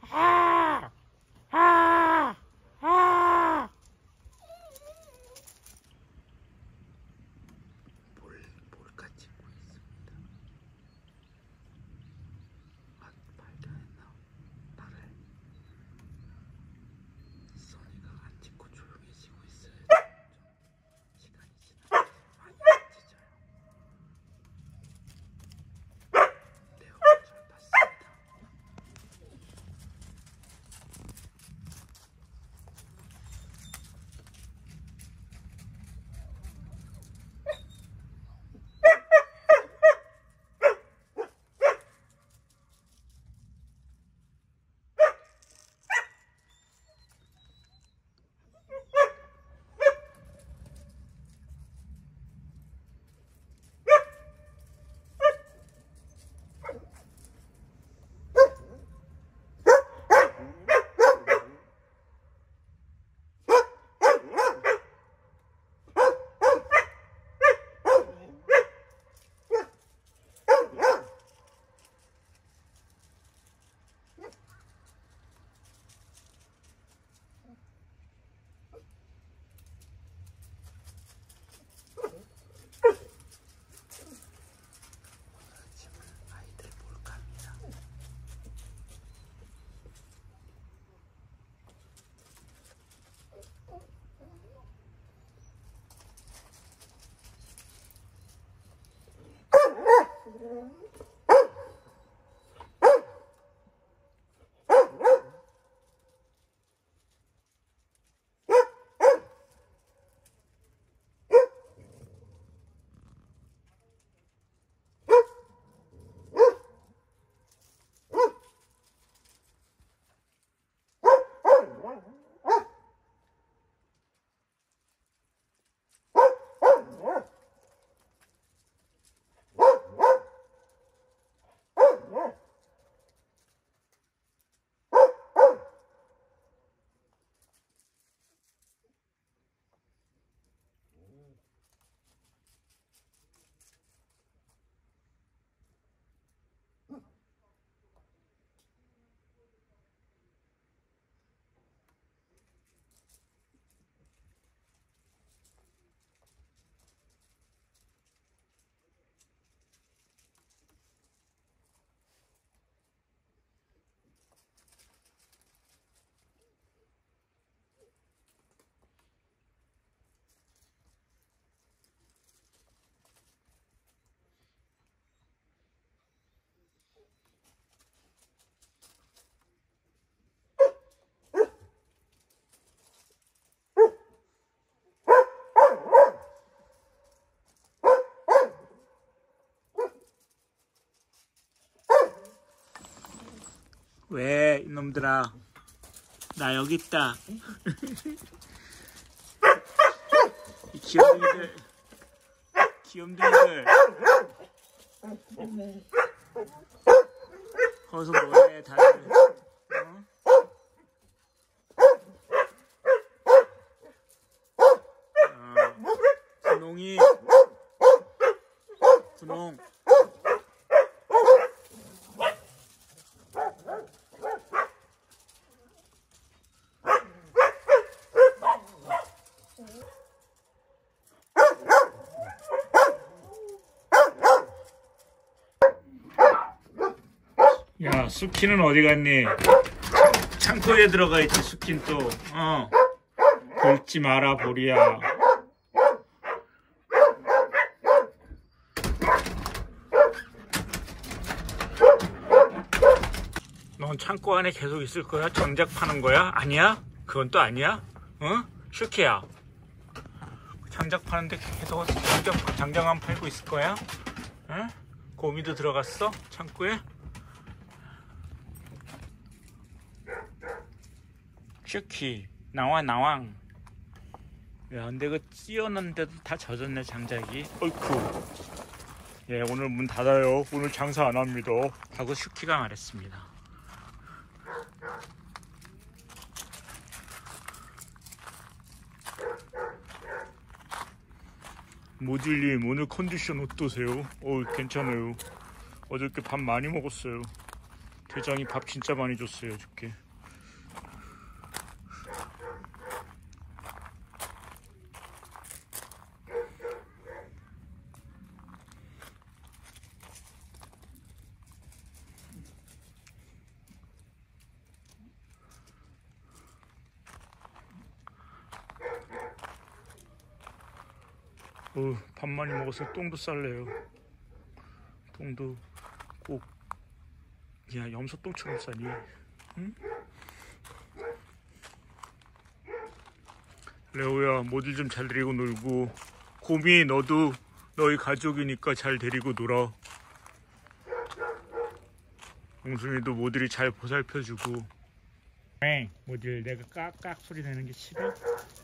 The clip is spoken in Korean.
몰카 찍고 있습니다. 발견했나? 나를. 써니가 안 찍고 조용해지고 있어요. 좀 시간이 지나서 많이 찢어요. 내 얼굴 잘 봤습니다. 아이들 몰카입니다. 왜 이놈들아, 나 여기 있다. 이 귀염둥이들, 귀염둥이들. 거기서 뭐해 다들. 분홍이, 분홍. 야, 수키는 어디 갔니? 창고에 들어가 있지, 수키는 또. 긁지 마라, 보리야. 넌 창고 안에 계속 있을 거야? 정작 파는 거야? 아니야? 그건 또 아니야? 슈키야. 장작 파는데 계속 장작만 팔고 있을 거야? 응? 고미도 들어갔어? 창고에? 슈키 나와. 야, 근데 그 찌었는데도 다 젖었네 장작이. 어이쿠. 예, 오늘 문 닫아요. 오늘 장사 안 합니다 하고 슈키가 말했습니다. 모질님, 오늘 컨디션 어떠세요? 괜찮아요. 어저께 밥 많이 먹었어요. 대장이 밥 진짜 많이 줬어요, 줄게. 밥 많이 먹어서 똥도 쌀래요. 똥도 꼭, 야, 염소똥처럼 싸니? 응? 레오야, 모두 좀 잘 데리고 놀고, 곰이 너도 너희 가족이니까 잘 데리고 놀아. 몽순이도 모들이 잘 보살펴주고. 모들, 내가 깍깍 소리 내는 게 싫어?